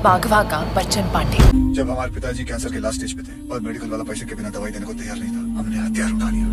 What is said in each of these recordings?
बाघवा का बच्चन पांडे। जब हमारे पिताजी कैंसर के लास्ट स्टेज पे थे और मेडिकल वाला पैसे के बिना दवाई देने को तैयार नहीं था, हमने हथियार उठा लिया।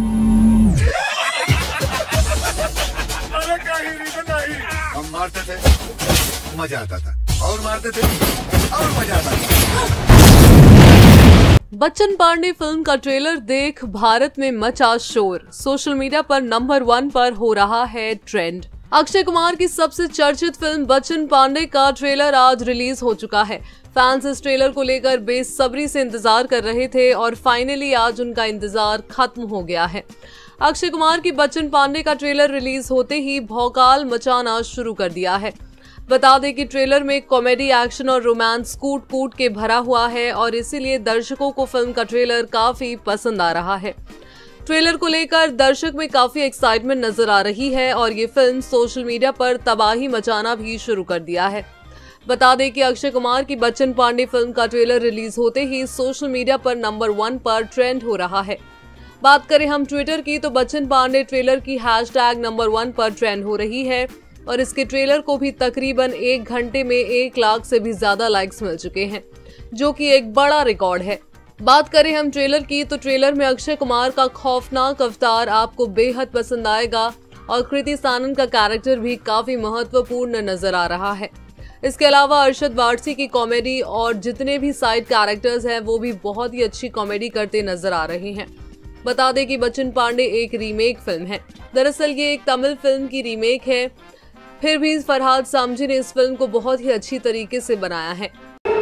अरे कहीं नहीं, हम मारते थे, मजा आता था, और मारते थे और मजा आता था। बच्चन पांडे फिल्म का ट्रेलर देख भारत में मचा शोर। सोशल मीडिया पर नंबर 1 पर हो रहा है ट्रेंड। अक्षय कुमार की सबसे चर्चित फिल्म बच्चन पांडे का ट्रेलर आज रिलीज हो चुका है। फैंस इस ट्रेलर को लेकर बेसब्री से इंतजार कर रहे थे और फाइनली आज उनका इंतजार खत्म हो गया है। अक्षय कुमार की बच्चन पांडे का ट्रेलर रिलीज होते ही भौकाल मचाना शुरू कर दिया है। बता दें कि ट्रेलर में कॉमेडी, एक्शन और रोमांस कूट के भरा हुआ है और इसीलिए दर्शकों को फिल्म का ट्रेलर काफी पसंद आ रहा है। ट्रेलर को लेकर दर्शक में काफी एक्साइटमेंट नजर आ रही है और ये फिल्म सोशल मीडिया पर तबाही मचाना भी शुरू कर दिया है। बता दें कि अक्षय कुमार की बच्चन पांडे फिल्म का ट्रेलर रिलीज होते ही सोशल मीडिया पर नंबर 1 पर ट्रेंड हो रहा है। बात करें हम ट्विटर की तो बच्चन पांडे ट्रेलर की हैशटैग नंबर 1 पर ट्रेंड हो रही है और इसके ट्रेलर को भी तकरीबन 1 घंटे में 1 लाख से भी ज्यादा लाइक्स मिल चुके हैं, जो कि एक बड़ा रिकॉर्ड है। बात करें हम ट्रेलर की तो ट्रेलर में अक्षय कुमार का खौफनाक अवतार आपको बेहद पसंद आएगा और कृति सानन का कैरेक्टर भी काफी महत्वपूर्ण नजर आ रहा है। इसके अलावा अरशद वारसी की कॉमेडी और जितने भी साइड कैरेक्टर्स हैं वो भी बहुत ही अच्छी कॉमेडी करते नजर आ रहे हैं। बता दें कि बच्चन पांडे एक रीमेक फिल्म है। दरअसल ये एक तमिल फिल्म की रीमेक है, फिर भी फरहाद सामजी ने इस फिल्म को बहुत ही अच्छी तरीके से बनाया है।